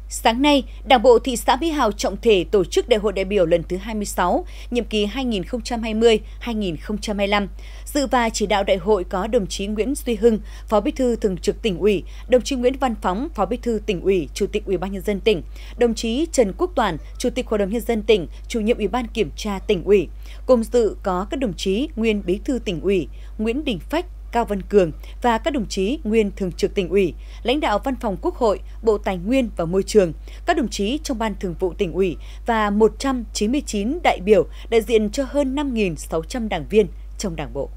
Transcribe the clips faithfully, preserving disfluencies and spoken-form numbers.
Sáng nay, Đảng bộ thị xã Mỹ Hào trọng thể tổ chức Đại hội đại biểu lần thứ hai mươi sáu, nhiệm kỳ hai nghìn không trăm hai mươi đến hai nghìn không trăm hai mươi lăm. Dự và chỉ đạo đại hội có đồng chí Nguyễn Duy Hưng, Phó Bí thư Thường trực Tỉnh ủy, đồng chí Nguyễn Văn Phóng, Phó Bí thư Tỉnh ủy, Chủ tịch Ủy ban nhân dân tỉnh, đồng chí Trần Quốc Toản, Chủ tịch Hội đồng nhân dân tỉnh, Chủ nhiệm Ủy ban Kiểm tra Tỉnh ủy. Cùng dự có các đồng chí nguyên Bí thư Tỉnh ủy, Nguyễn Đình Phách, Cao Văn Cường và các đồng chí nguyên Thường trực Tỉnh ủy, lãnh đạo Văn phòng Quốc hội, Bộ Tài nguyên và Môi trường, các đồng chí trong Ban Thường vụ Tỉnh ủy và một trăm chín mươi chín đại biểu đại diện cho hơn năm nghìn sáu trăm đảng viên trong Đảng bộ.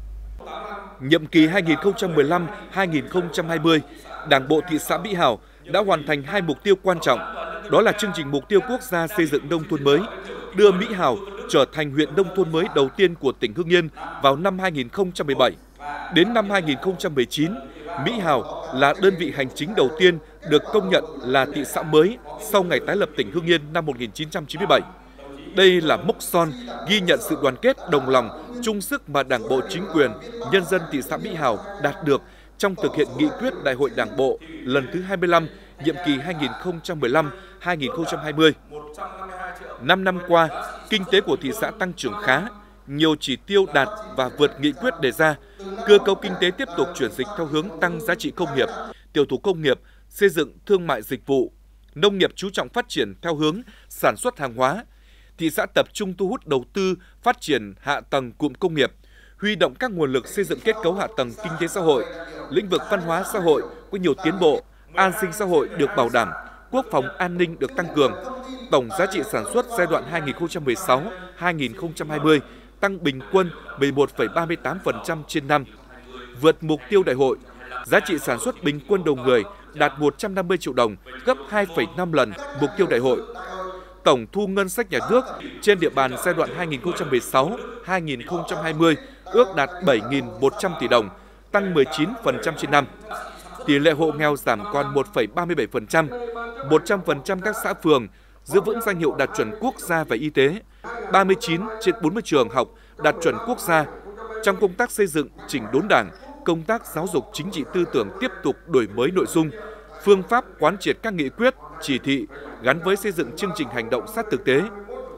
Nhiệm kỳ hai nghìn không trăm mười lăm đến hai nghìn không trăm hai mươi, Đảng bộ thị xã Mỹ Hào đã hoàn thành hai mục tiêu quan trọng, đó là chương trình mục tiêu quốc gia xây dựng nông thôn mới, đưa Mỹ Hào trở thành huyện nông thôn mới đầu tiên của tỉnh Hưng Yên vào năm hai nghìn không trăm mười bảy. Đến năm hai nghìn không trăm mười chín, Mỹ Hào là đơn vị hành chính đầu tiên được công nhận là thị xã mới sau ngày tái lập tỉnh Hưng Yên năm một nghìn chín trăm chín mươi bảy. Đây là mốc son ghi nhận sự đoàn kết đồng lòng, chung sức mà Đảng bộ, chính quyền, nhân dân thị xã Mỹ Hào đạt được trong thực hiện nghị quyết Đại hội Đảng bộ lần thứ hai mươi lăm, nhiệm kỳ hai nghìn không trăm mười lăm đến hai nghìn không trăm hai mươi. Năm năm qua, kinh tế của thị xã tăng trưởng khá, nhiều chỉ tiêu đạt và vượt nghị quyết đề ra. Cơ cấu kinh tế tiếp tục chuyển dịch theo hướng tăng giá trị công nghiệp, tiểu thủ công nghiệp, xây dựng thương mại dịch vụ. Nông nghiệp chú trọng phát triển theo hướng sản xuất hàng hóa. Thị xã tập trung thu hút đầu tư, phát triển hạ tầng cụm công nghiệp, huy động các nguồn lực xây dựng kết cấu hạ tầng kinh tế xã hội. Lĩnh vực văn hóa xã hội có nhiều tiến bộ, an sinh xã hội được bảo đảm, quốc phòng an ninh được tăng cường. Tổng giá trị sản xuất giai đoạn hai nghìn không trăm mười sáu đến hai nghìn không trăm hai mươi tăng bình quân mười một phẩy ba mươi tám phần trăm trên năm, vượt mục tiêu đại hội. Giá trị sản xuất bình quân đầu người đạt một trăm năm mươi triệu đồng, gấp hai phẩy năm lần mục tiêu đại hội. Tổng thu ngân sách nhà nước trên địa bàn giai đoạn hai nghìn không trăm mười sáu đến hai nghìn không trăm hai mươi ước đạt bảy nghìn một trăm tỷ đồng, tăng mười chín phần trăm trên năm. Tỷ lệ hộ nghèo giảm còn một phẩy ba mươi bảy phần trăm, một trăm phần trăm các xã phường giữ vững danh hiệu đạt chuẩn quốc gia về y tế, ba mươi chín trên bốn mươi trường học đạt chuẩn quốc gia. Trong công tác xây dựng, chỉnh đốn Đảng, công tác giáo dục chính trị tư tưởng tiếp tục đổi mới nội dung, phương pháp quán triệt các nghị quyết, chỉ thị gắn với xây dựng chương trình hành động sát thực tế.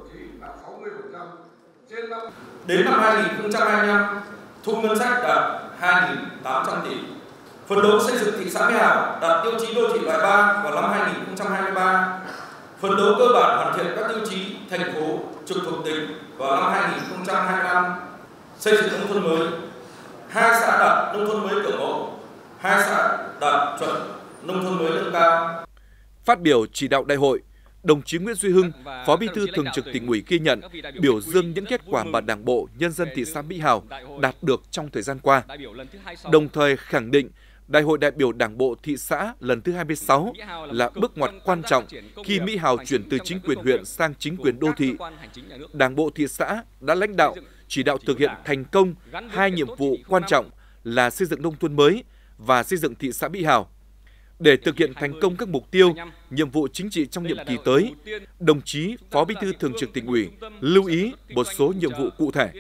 Đến năm hai nghìn không trăm hai mươi lăm, thu ngân sách đạt hai nghìn tám trăm tỷ. Phấn đấu xây dựng thị xã Mỹ Hào đạt tiêu chí đô thị loại ba vào năm hai nghìn không trăm hai mươi ba. Phấn đấu cơ bản hoàn thiện các tiêu chí thành phố trực thuộc tỉnh vào năm hai nghìn không trăm hai mươi lăm. Xây dựng nông thôn mới, hai xã đạt nông thôn mới kiểu mẫu, hai xã đạt chuẩn nông thôn mới nâng cao. Phát biểu chỉ đạo đại hội, đồng chí Nguyễn Duy Hưng, Phó Bí thư Thường trực Tỉnh ủy ghi nhận, biểu dương những kết quả mà Đảng bộ, nhân dân thị xã Mỹ Hào đạt được trong thời gian qua. Đồng thời khẳng định, Đại hội đại biểu Đảng bộ thị xã lần thứ hai mươi sáu là bước ngoặt quan trọng khi Mỹ Hào chuyển từ chính quyền huyện sang chính quyền đô thị. Đảng bộ thị xã đã lãnh đạo, chỉ đạo thực hiện thành công hai nhiệm vụ quan trọng là xây dựng nông thôn mới và xây dựng thị xã Mỹ Hào. Để thực hiện thành công các mục tiêu, nhiệm vụ chính trị trong nhiệm kỳ tới, đồng chí Phó Bí thư Thường trực Tỉnh ủy lưu ý một số nhiệm vụ cụ thể.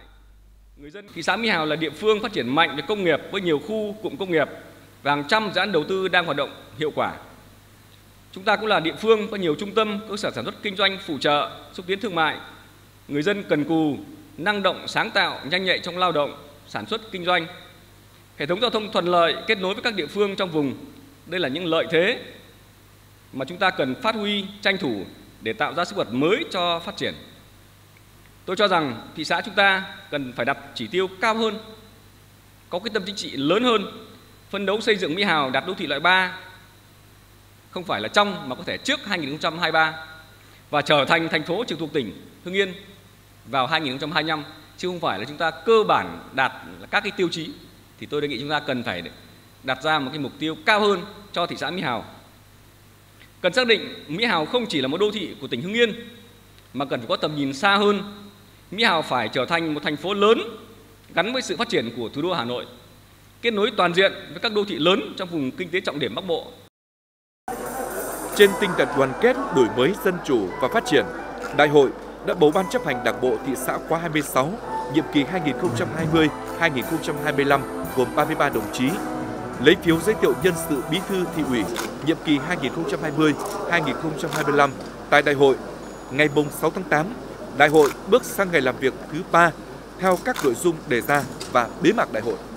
Thị xã Mỹ Hào là địa phương phát triển mạnh về công nghiệp với nhiều khu cụm công nghiệp và hàng trăm dự án đầu tư đang hoạt động hiệu quả. Chúng ta cũng là địa phương có nhiều trung tâm, cơ sở sản xuất kinh doanh phụ trợ, xúc tiến thương mại. Người dân cần cù, năng động, sáng tạo, nhanh nhạy trong lao động, sản xuất kinh doanh. Hệ thống giao thông thuận lợi kết nối với các địa phương trong vùng. Đây là những lợi thế mà chúng ta cần phát huy, tranh thủ để tạo ra sức bật mới cho phát triển. Tôi cho rằng thị xã chúng ta cần phải đặt chỉ tiêu cao hơn, có quyết tâm chính trị lớn hơn, phấn đấu xây dựng Mỹ Hào đạt đô thị loại ba, không phải là trong mà có thể trước hai nghìn không trăm hai mươi ba và trở thành thành phố trực thuộc tỉnh Hưng Yên vào hai nghìn không trăm hai mươi lăm, chứ không phải là chúng ta cơ bản đạt các cái tiêu chí. Thì tôi đề nghị chúng ta cần phải đặt ra một cái mục tiêu cao hơn cho thị xã Mỹ Hào. Cần xác định Mỹ Hào không chỉ là một đô thị của tỉnh Hưng Yên mà cần phải có tầm nhìn xa hơn. Mỹ Hào phải trở thành một thành phố lớn gắn với sự phát triển của thủ đô Hà Nội, kết nối toàn diện với các đô thị lớn trong vùng kinh tế trọng điểm Bắc Bộ. Trên tinh thần đoàn kết, đổi mới, dân chủ và phát triển, Đại hội đã bầu Ban chấp hành Đảng bộ thị xã khóa hai mươi sáu, nhiệm kỳ hai nghìn không trăm hai mươi đến hai nghìn không trăm hai mươi lăm gồm ba mươi ba đồng chí. lấy phiếu giới thiệu nhân sự bí thư thị ủy nhiệm kỳ hai nghìn không trăm hai mươi đến hai nghìn không trăm hai mươi lăm tại đại hội. Ngày sáu tháng tám, đại hội bước sang ngày làm việc thứ ba theo các nội dung đề ra và bế mạc đại hội.